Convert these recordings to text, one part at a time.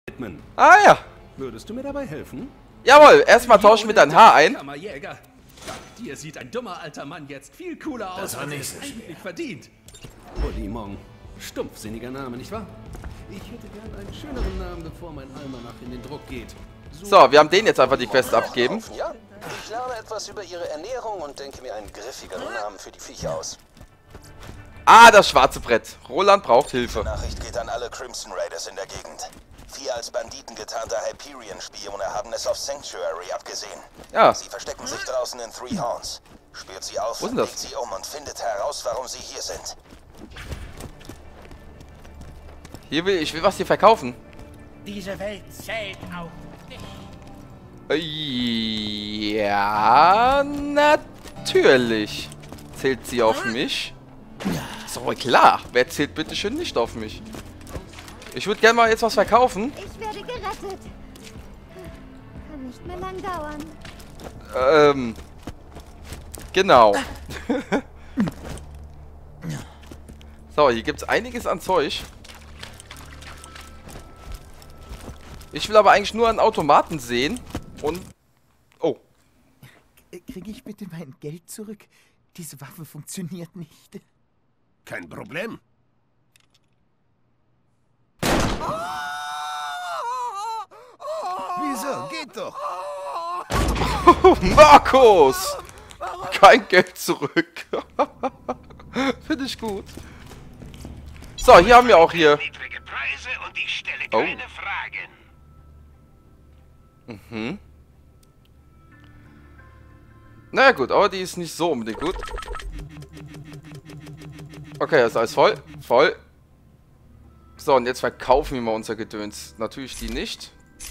widmen. Ah ja. Würdest du mir dabei helfen? Jawohl, erstmal tauschen wir dein Haar ein. Kammerjäger. Dir sieht ein dummer alter Mann jetzt viel cooler aus, als er es eigentlich verdient. Polimon. Stumpfsinniger Name, nicht wahr? Ich hätte gern einen schöneren Namen, bevor mein Almanach in den Druck geht. So, wir haben den jetzt einfach die Quest abgeben. Ja, ich lerne etwas über ihre Ernährung und denke mir einen griffigeren Namen für die Viecher aus. Ah, das schwarze Brett. Roland braucht Hilfe. Nachricht geht an alle Crimson Raiders in der Gegend. 4 als Banditen getarnte Hyperion-Spione haben es auf Sanctuary abgesehen. Ja. Sie verstecken sich draußen in Three Horns. Spürt sie auf, Wo ist denn das? legt sie um und findet heraus, warum sie hier sind. Ich will was hier verkaufen. Diese Welt zählt auf dich. Ja, natürlich. Zählt sie auf mich? Ist doch wohl klar. Wer zählt bitte schön nicht auf mich? Ich würde gerne mal jetzt was verkaufen. Ich werde gerettet. Kann nicht mehr lang dauern. Genau. So, hier gibt es einiges an Zeug. Ich will aber eigentlich nur einen Automaten sehen. Und... Oh. Kriege ich bitte mein Geld zurück? Diese Waffe funktioniert nicht. Kein Problem. Wieso? Geht doch! Markus! Kein Geld zurück. Finde ich gut. So, hier haben wir auch hier... Niedrige Preise und ich stelle Oh. keine Fragen. Mhm. Naja gut, aber die ist nicht so unbedingt gut. Okay, das ist alles voll. Voll. So, und jetzt verkaufen wir mal unser Gedöns. Natürlich die nicht.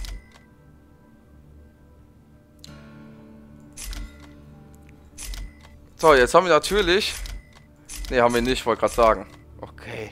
So, jetzt haben wir natürlich... Ne, haben wir nicht, wollte gerade sagen. Okay.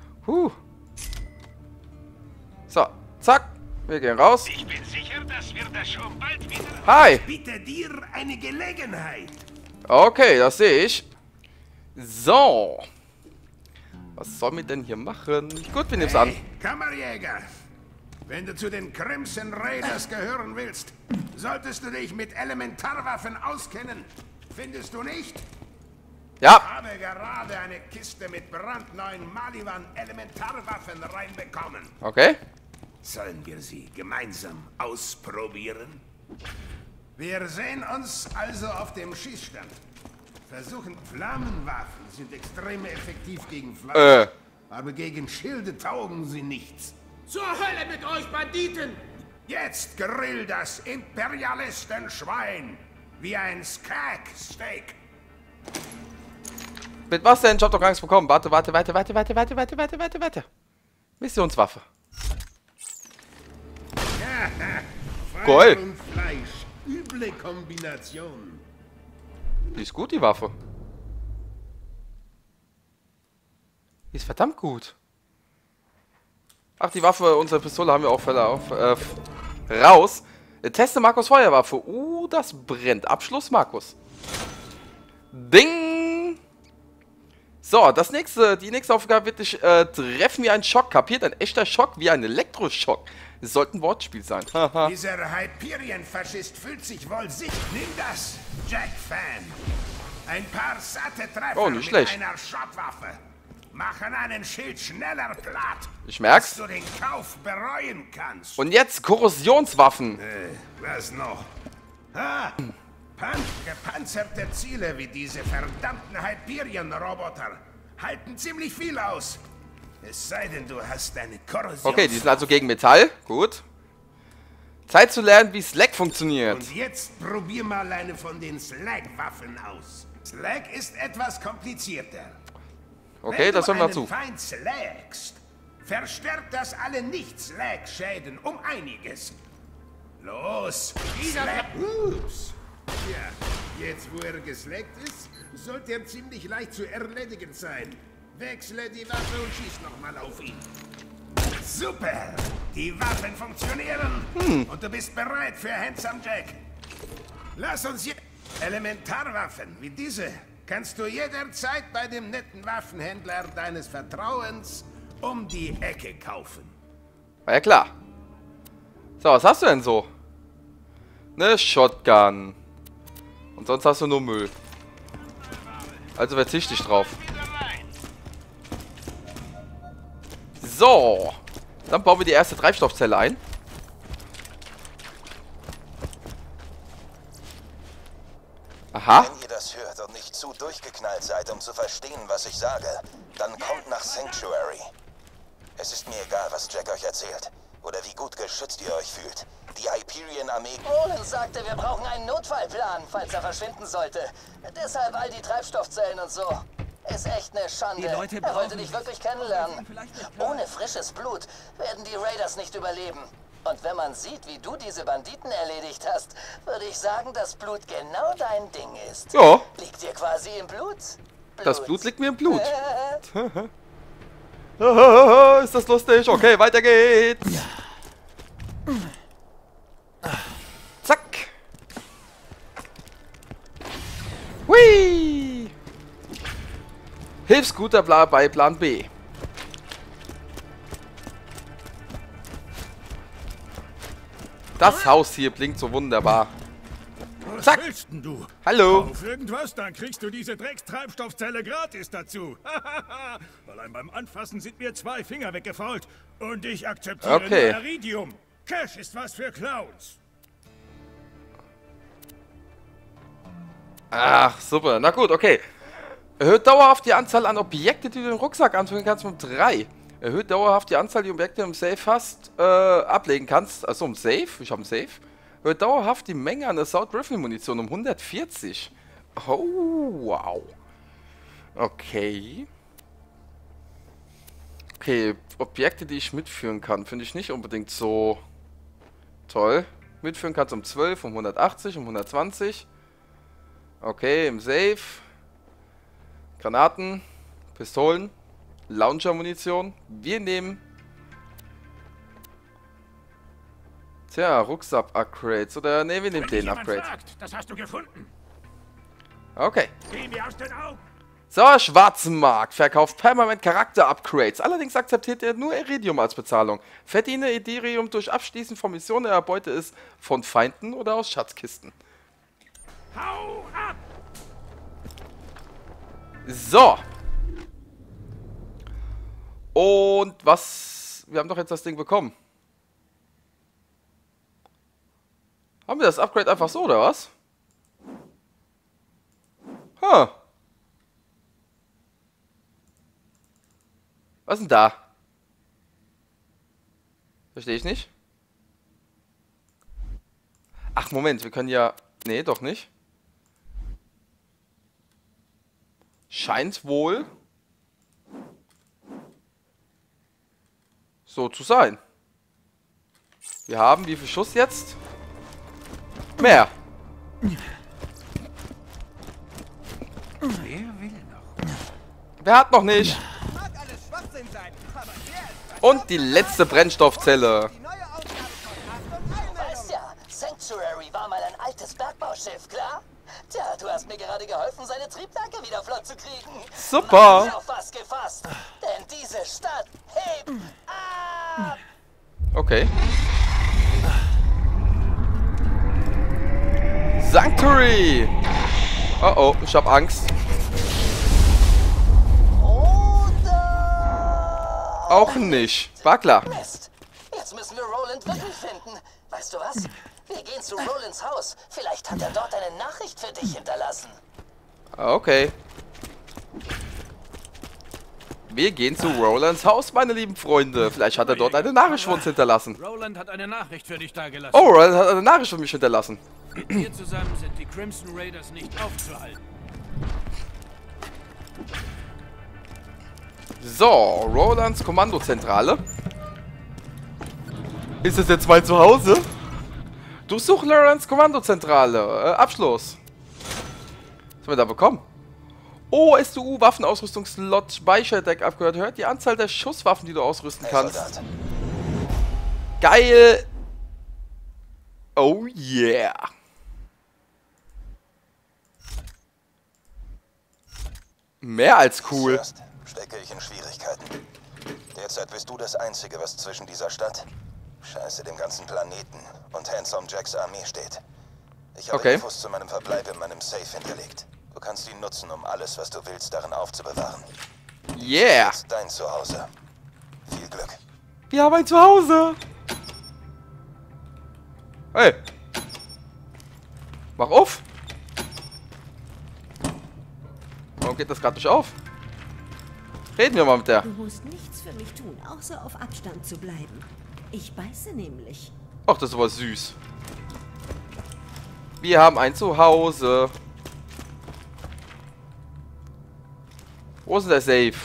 So, zack. Wir gehen raus. Ich bin sicher, dass wir das schon bald wieder... Hi. Bitte dir eine Gelegenheit. Okay, das sehe ich. So. Was sollen wir denn hier machen? Gut, wir nehmen es an. Kammerjäger, wenn du zu den Crimson Raiders gehören willst, solltest du dich mit Elementarwaffen auskennen. Findest du nicht? Ich Ja. habe gerade eine Kiste mit brandneuen Maliwan-Elementarwaffen reinbekommen. Okay. Sollen wir sie gemeinsam ausprobieren? Wir sehen uns also auf dem Schießstand. Versuchen Flammenwaffen sind extrem effektiv gegen Flammen, aber gegen Schilde taugen sie nichts. Zur Hölle mit euch, Banditen! Jetzt grill das Imperialistenschwein wie ein Skag-Steak. Mit was denn? Ich hab doch gar nichts bekommen. Warte. Missionswaffe. Feuer Geil. und Fleisch, üble Kombination. Die ist gut, die Waffe. Die ist verdammt gut. Ach, die Waffe, unsere Pistole haben wir auch raus. Teste Markus Feuerwaffe. Das brennt. Abschluss, Markus. Ding! So, die nächste Aufgabe wird dich treffen wie ein Schock. Kapiert? Ein echter Schock wie ein Elektroschock. Das sollte ein Wortspiel sein. Haha. Dieser Hyperion-Faschist fühlt sich wohl sicher. Nimm das, Jack-Fan. Ein paar satte Treffer Oh, nicht mit schlecht. einer Schottwaffe machen einen Schild schneller platt, Ich merk's. dass du den Kauf bereuen kannst. Und jetzt Korrosionswaffen. Was noch? Ah, gepanzerte Ziele wie diese verdammten Hyperion-Roboter halten ziemlich viel aus. Es sei denn, du hast eine Korrosion. Okay, die sind also gegen Metall. Gut. Zeit zu lernen, wie Slack funktioniert. Und jetzt probier mal eine von den Slag-Waffen aus. Slag ist etwas komplizierter. Okay, das hören wir Wenn du zu. einen Feind slagst, verstärkt das alle Nicht-Slag-Schäden um einiges. Los! Slag! Ups! Ja, jetzt wo er geslagt ist, sollte er ziemlich leicht zu erledigen sein. Wechsle die Waffe und schieß nochmal auf ihn. Super! Die Waffen funktionieren und du bist bereit für Handsome Jack. Lass uns jetzt... Elementarwaffen wie diese kannst du jederzeit bei dem netten Waffenhändler deines Vertrauens um die Ecke kaufen. War ja klar. So, was hast du denn so? Ne Shotgun. Und sonst hast du nur Müll. Also verzichte ich drauf. So. Dann bauen wir die erste Treibstoffzelle ein. Aha. Wenn ihr das hört und nicht zu durchgeknallt seid, um zu verstehen, was ich sage, dann kommt nach Sanctuary. Es ist mir egal, was Jack euch erzählt. Oder wie gut geschützt ihr euch fühlt. Die Hyperion-Armee... Roland sagte, wir brauchen einen Notfallplan, falls er verschwinden sollte. Deshalb all die Treibstoffzellen und so. Ist echt eine Schande. Er wollte dich wirklich kennenlernen. Ohne frisches Blut werden die Raiders nicht überleben. Und wenn man sieht, wie du diese Banditen erledigt hast, würde ich sagen, dass Blut genau dein Ding ist. Ja. Liegt dir quasi im Blut? Das Blut liegt mir im Blut. Ist das lustig? Okay, weiter geht's. Zack. Hui. Hilfsguter bei Plan B. Das Haus hier blinkt so wunderbar. Was willst denn du? Hallo. Auf irgendwas, dann kriegst du diese Dreckstreibstoffzelle gratis dazu. Allein beim Anfassen sind mir 2 Finger weggefault. Und ich akzeptiere nur Iridium. Cash ist was für Clowns. Ach, super. Na gut, okay. Erhöht dauerhaft die Anzahl an Objekte, die du im Rucksack anfügen kannst, um 3. Erhöht dauerhaft die Anzahl, die Objekte im Safe hast, ablegen kannst. Also im Safe. Ich habe einen Safe. Erhöht dauerhaft die Menge an Assault Rifle Munition um 140. Oh, wow. Okay. Okay, Objekte, die ich mitführen kann, finde ich nicht unbedingt so toll. Mitführen kannst um 12, um 180, um 120. Okay, im Safe. Granaten, Pistolen, Launcher-Munition. Wir nehmen... Tja, Rucksack-Upgrades. Oder ne, wir nehmen den Upgrade. Das hast du gefunden. Okay. Geh mir aus den Augen. So, Schwarzenmarkt verkauft permanent Charakter-Upgrades. Allerdings akzeptiert er nur Iridium als Bezahlung. Verdiene Iridium durch Abschließen von Missionen, erbeute es von Feinden oder aus Schatzkisten. Hau ab! So. Und was... Wir haben doch jetzt das Ding bekommen. Haben wir das Upgrade einfach so, oder was? Huh. Was ist denn da? Verstehe ich nicht. Ach, Moment, wir können ja... Nee, doch nicht. Scheint wohl so zu sein. Wir haben wie viel Schuss jetzt? Mehr. Wer hat noch nicht? Und die letzte Brennstoffzelle. Du weißt ja, Sanctuary war mal ein altes Bergbauschiff, klar? Tja, du hast mir gerade geholfen, seine Triebwerke wieder flott zu kriegen. Super. Mach dich auf was gefasst, denn diese Stadt hebt ab. Okay. Sanctuary. Oh oh, ich hab Angst. Oder... Auch nicht. War klar. Mist. Jetzt müssen wir Roland wirklich finden. Weißt du was? Wir gehen zu Rolands Haus. Vielleicht hat er dort eine Nachricht für dich hinterlassen. Okay. Wir gehen zu Rolands Haus, meine lieben Freunde. Vielleicht hat er dort eine Nachricht für uns hinterlassen. Roland hat eine Nachricht für dich dagelassen. Oh, Roland hat eine Nachricht für mich hinterlassen. Mit dir zusammen sind die Crimson Raiders nicht aufzuhalten. So, Rolands Kommandozentrale. Ist es jetzt mein Zuhause? Durchsuche Rolands Kommandozentrale. Abschluss. Was haben wir da bekommen? Oh, STU Waffenausrüstungsslot Speicherdeck abgehört. Hört die Anzahl der Schusswaffen, die du ausrüsten kannst. Soldat. Geil. Oh yeah. Mehr als cool. Fürst, stecke ich in Schwierigkeiten. Derzeit bist du das Einzige, was zwischen dieser Stadt Scheiße dem ganzen Planeten und Handsome Jacks Armee steht. Ich habe Infos zu meinem Verbleib in meinem Safe hinterlegt. Du kannst ihn nutzen, um alles, was du willst, darin aufzubewahren. Yeah! Das ist dein Zuhause. Viel Glück. Wir haben ein Zuhause! Hey! Mach auf! Warum geht das gerade nicht auf? Reden wir mal mit der. Du musst nichts für mich tun, außer auf Abstand zu bleiben. Ich beiße nämlich. Ach, das ist aber süß. Wir haben ein Zuhause. Wo ist denn der Safe?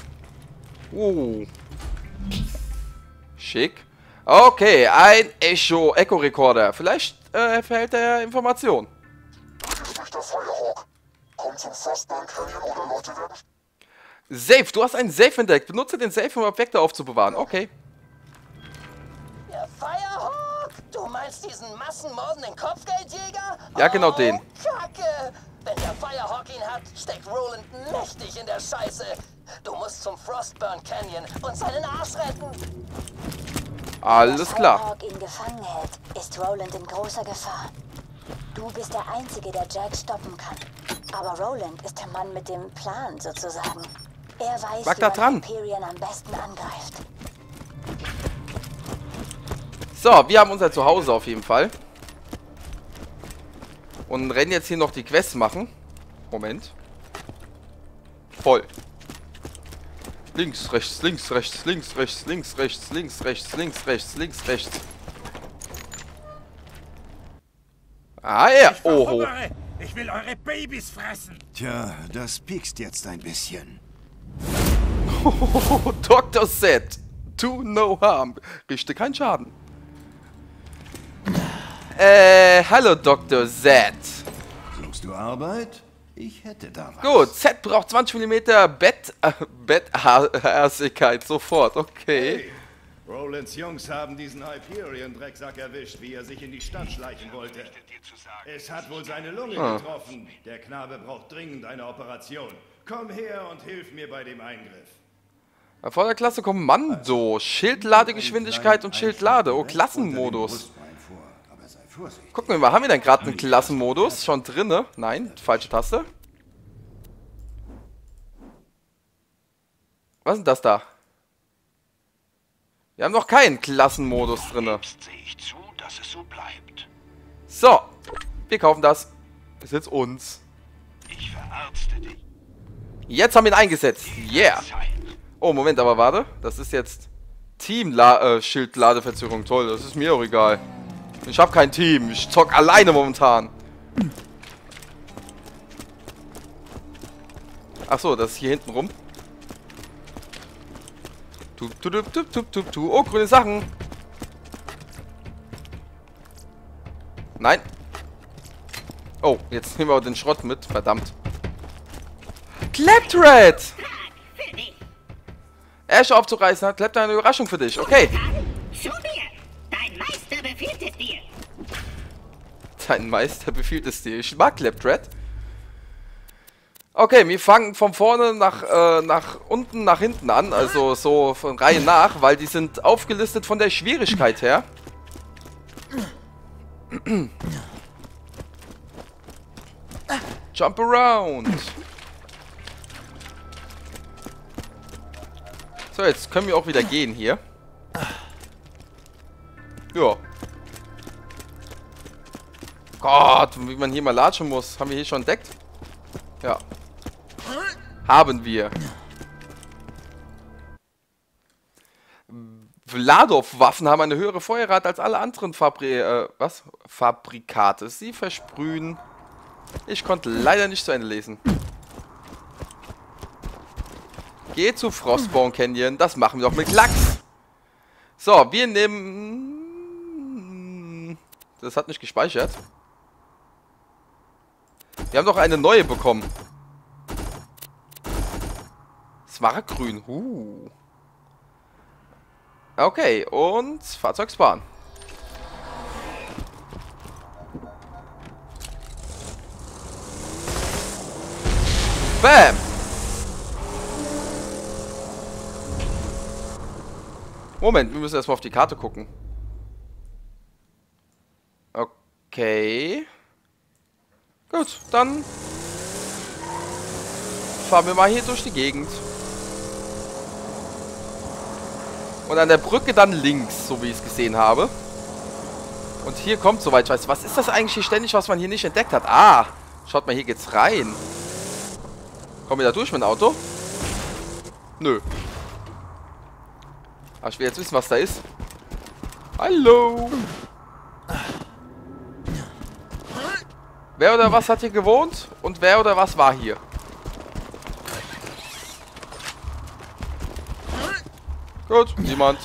Schick. Okay, ein Echo-Recorder. Vielleicht erhält er Informationen. Hier spricht der Firehawk. Komm zum Frostburn Canyon oder Leute werden... Safe, du hast einen Safe entdeckt. Benutze den Safe, um Objekte aufzubewahren. Okay. Der Firehawk? Du meinst diesen massenmordenden Kopfgeldjäger? Ja, genau den. Kacke! Wenn der Firehawk ihn hat, steckt Roland mächtig in der Scheiße. Du musst zum Frostburn Canyon und seinen Arsch retten. Alles klar. Wenn Firehawk ihn gefangen hält, ist Roland in großer Gefahr. Du bist der Einzige, der Jack stoppen kann. Aber Roland ist der Mann mit dem Plan, sozusagen. Er weiß, wie man Hyperion am besten angreift. So, wir haben unser Zuhause auf jeden Fall. Und rennen jetzt hier noch die Quests machen. Moment. Voll. Links, rechts, links, rechts, links, rechts, links, rechts, links, rechts, links, rechts, links, rechts. Ah ja, oho. Ich will eure Babys fressen. Tja, das piekst jetzt ein bisschen. Dr. Z. Do no harm. Richte keinen Schaden. Hallo Dr. Z. Suchst du Arbeit? Ich hätte da was. Gut, Z braucht 20 mm Betthärsigkeit. Sofort, okay. Hey, Rolands Jungs haben diesen Hyperion-Drecksack erwischt, wie er sich in die Stadt schleichen wollte. Es hat wohl seine Lunge getroffen. Der Knabe braucht dringend eine Operation. Komm her und hilf mir bei dem Eingriff. Vorderklasse Kommando. Schildladegeschwindigkeit und Schildlade. Oh, Klassenmodus. Gucken wir mal, haben wir denn gerade einen Klassenmodus schon drinne? Nein, falsche Taste. Was ist denn das da? Wir haben noch keinen Klassenmodus drinne. So, wir kaufen das. Ist jetzt uns. Jetzt haben wir ihn eingesetzt. Yeah. Oh, Moment, aber warte. Das ist jetzt Team-Schildladeverzögerung. Toll, das ist mir auch egal. Ich habe kein Team. Ich zock alleine momentan. Ach so, das ist hier hinten rum. Oh, grüne Sachen. Nein. Oh, jetzt nehmen wir den Schrott mit. Verdammt. Claptrap! Ash aufzureißen hat Claptrap eine Überraschung für dich. Okay. Zu mir! Dein Meister befiehlt es dir! Dein Meister befiehlt es dir. Ich mag Claptrap. Okay, wir fangen von vorne nach unten nach hinten an. Also so von Reihe nach, weil die sind aufgelistet von der Schwierigkeit her. Jump around. So, jetzt können wir auch wieder gehen hier. Ja. Gott, wie man hier mal latschen muss. Haben wir hier schon entdeckt? Ja. Haben wir. Vladov-Waffen haben eine höhere Feuerrate als alle anderen Fabrikate. Sie versprühen. Ich konnte leider nicht zu Ende lesen. Geh zu Frostburn Canyon. Das machen wir doch mit Klacks. So, wir nehmen... Das hat nicht gespeichert. Wir haben doch eine neue bekommen. Smaragdgrün. Okay, und Fahrzeug sparen. Bam! Moment, wir müssen erstmal auf die Karte gucken. Okay. Gut, dann fahren wir mal hier durch die Gegend. Und an der Brücke dann links, so wie ich es gesehen habe. Und hier kommt, soweit ich weiß, was ist das eigentlich hier ständig, was man hier nicht entdeckt hat? Ah, schaut mal, hier geht's rein. Kommen wir da durch mit dem Auto? Nö. Aber ich will jetzt wissen, was da ist. Hallo. Wer oder was hat hier gewohnt? Und wer oder was war hier? Gut, niemand.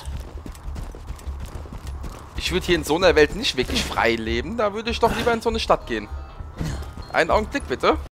Ich würde hier in so einer Welt nicht wirklich frei leben. Da würde ich doch lieber in so eine Stadt gehen. Einen Augenblick bitte.